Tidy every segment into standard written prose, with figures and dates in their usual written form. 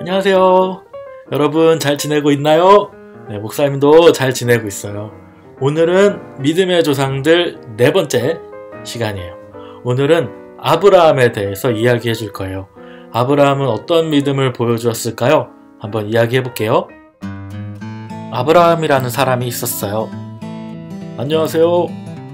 안녕하세요. 여러분 잘 지내고 있나요? 네, 목사님도 잘 지내고 있어요. 오늘은 믿음의 조상들 네 번째 시간이에요. 오늘은 아브라함에 대해서 이야기해 줄 거예요. 아브라함은 어떤 믿음을 보여주었을까요? 한번 이야기해 볼게요. 아브라함이라는 사람이 있었어요. 안녕하세요.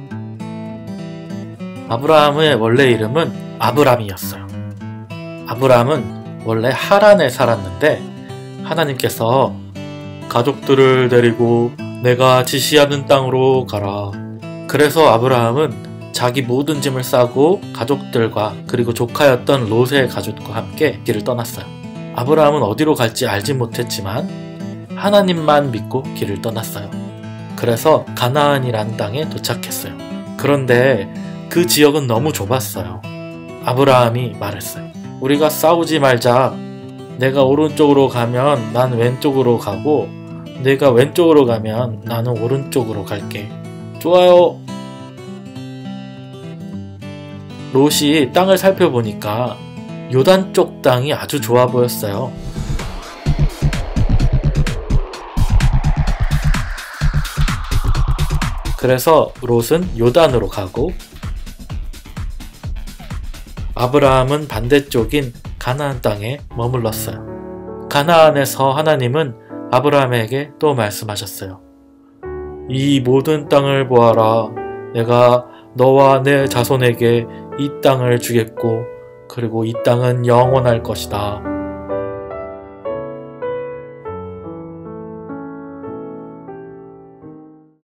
아브라함의 원래 이름은 아브람이었어요. 아브라함은 원래 하란에 살았는데 하나님께서 가족들을 데리고 내가 지시하는 땅으로 가라. 그래서 아브라함은 자기 모든 짐을 싸고 가족들과 그리고 조카였던 롯의 가족과 함께 길을 떠났어요. 아브라함은 어디로 갈지 알지 못했지만 하나님만 믿고 길을 떠났어요. 그래서 가나안이라는 땅에 도착했어요. 그런데 그 지역은 너무 좁았어요. 아브라함이 말했어요. 우리가 싸우지 말자. 내가 오른쪽으로 가면 난 왼쪽으로 가고 내가 왼쪽으로 가면 나는 오른쪽으로 갈게. 좋아요. 롯이 땅을 살펴보니까 요단 쪽 땅이 아주 좋아 보였어요. 그래서 롯은 요단으로 가고 아브라함은 반대쪽인 가나안 땅에 머물렀어요. 가나안에서 하나님은 아브라함에게 또 말씀하셨어요. 이 모든 땅을 보아라. 내가 너와 내 자손에게 이 땅을 주겠고 그리고 이 땅은 영원할 것이다.